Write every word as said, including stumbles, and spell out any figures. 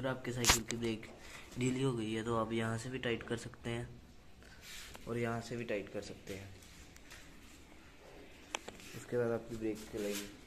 अगर आपके साइकिल की ब्रेक ढीली हो गई है तो आप यहाँ से भी टाइट कर सकते हैं और यहाँ से भी टाइट कर सकते हैं। उसके बाद आपकी ब्रेक चलेगी।